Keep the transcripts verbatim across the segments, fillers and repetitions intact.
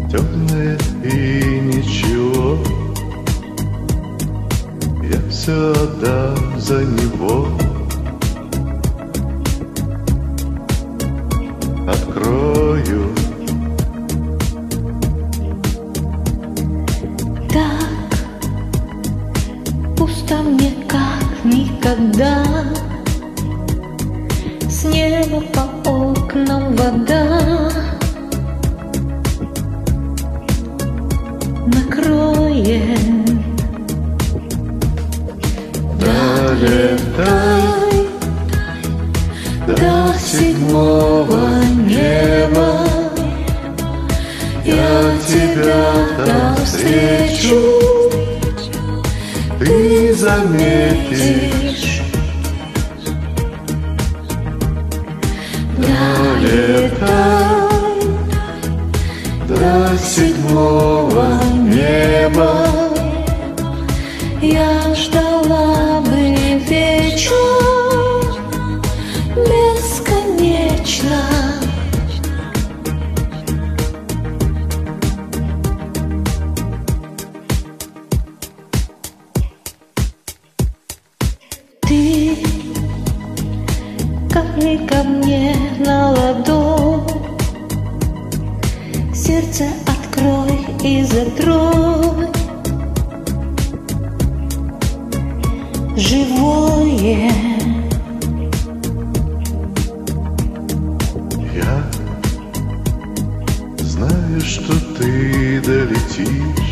темное и ничего, я все отдам за него. Открою. Так пусто мне, как никогда. С неба по окнам вода накроет. Долетай до седьмого неба, я тебя там встречу, ты заметишь. Долетай до седьмого неба, я ждала бы вечер бесконечно. Ты капли ко мне на ладонь, сердце открой и закрой. Живое. Я знаю, что ты долетишь,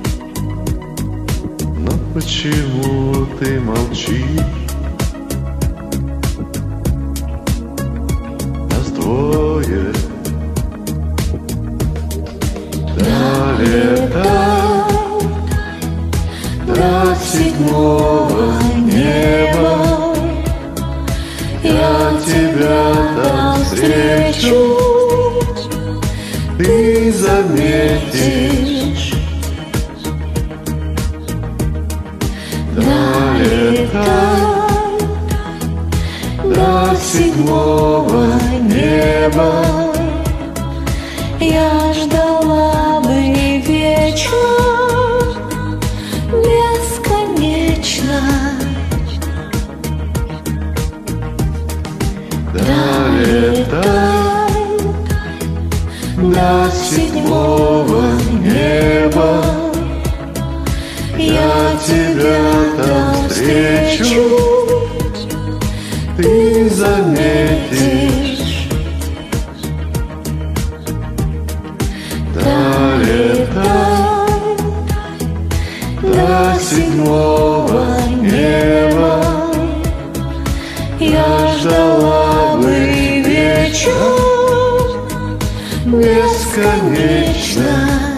но почему ты молчишь? Нас двое. Долетай до седьмого неба, я тебя там встречу, ты заметишь. Долетай до седьмого неба, Я ждала бы вечер бесконечно. Долетай до седьмого неба, я тебя там встречу, ты заметишь. Долетай до седьмого неба, Я ждала бы вечер бесконечно.